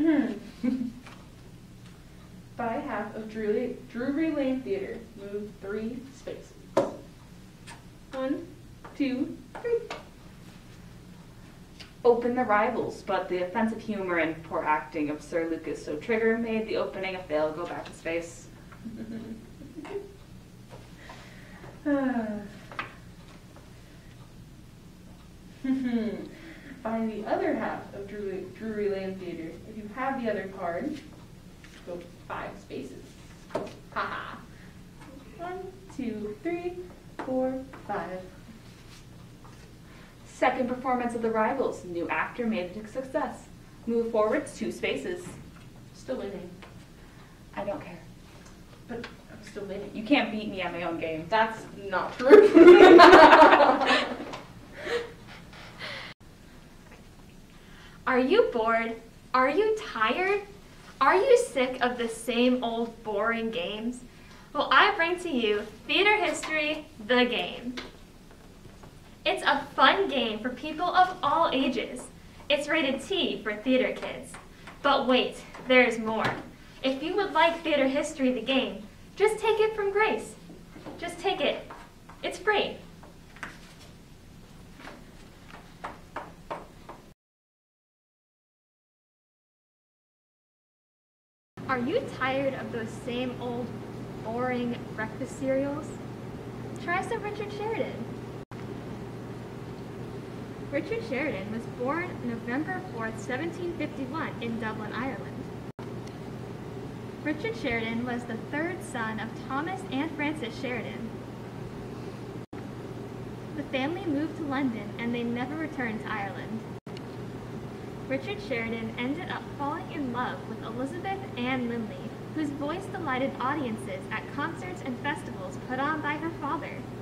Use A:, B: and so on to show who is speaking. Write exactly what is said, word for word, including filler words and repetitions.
A: By half of Drury, Drury Lane Theatre, move three spaces. One, two, three.
B: Open the rivals, but the offensive humor and poor acting of Sir Lucas So Trigger made the opening a fail. Go back to space.
A: Find the other half of Drury, Drury Lane Theatre. If you have the other card, go five spaces. Haha. One, two, three, four, five.
B: Second performance of the rivals. New actor made it a success. Move forward two spaces.
A: Still winning.
B: I don't care.
A: But I'm still winning.
B: You can't beat me at my own game.
A: That's not true.
C: Are you bored? Are you tired? Are you sick of the same old boring games? Well, I bring to you Theater History, the game. It's a fun game for people of all ages. It's rated T for theater kids. But wait, there's more. If you would like Theater History, the game, just take it from Grace. Just take it. It's free. Are you tired of those same old, boring breakfast cereals? Try some Richard Sheridan. Richard Sheridan was born November fourth, seventeen fifty-one in Dublin, Ireland. Richard Sheridan was the third son of Thomas and Frances Sheridan. The family moved to London and they never returned to Ireland. Richard Sheridan ended up falling in love with Elizabeth Ann Linley, whose voice delighted audiences at concerts and festivals put on by her father.